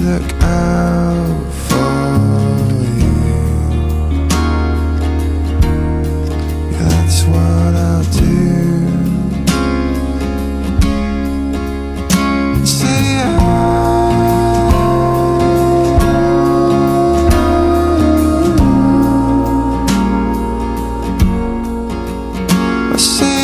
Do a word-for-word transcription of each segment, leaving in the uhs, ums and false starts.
look out for you. Yeah, that's what I'll do. Say I say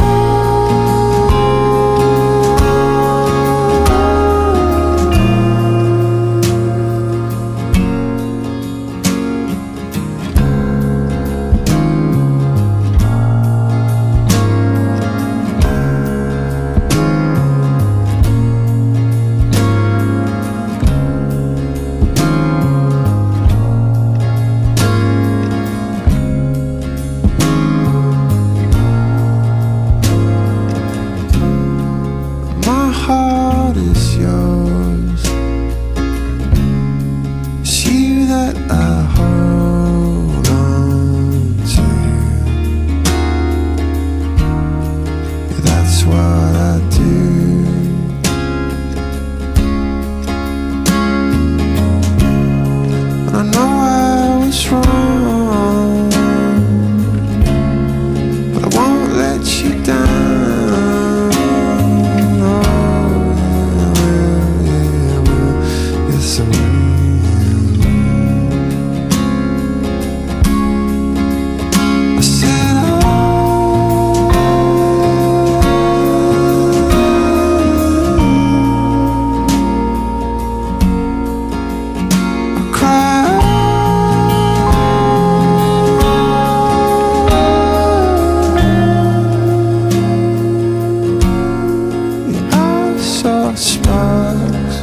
my heart is yours. It's you that I hold on to. Yeah, that's what I do. And I know I was wrong, but I won't let you down. Sparks,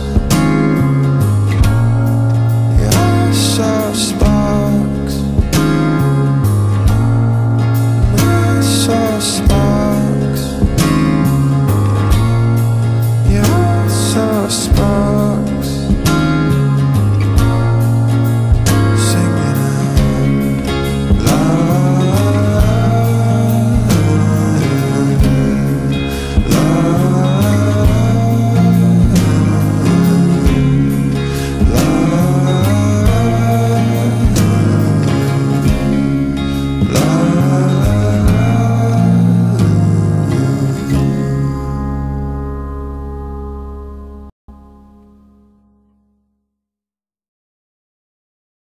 yeah, I saw sparks, I saw sparks, yeah, I saw sparks, singing out love, love. Love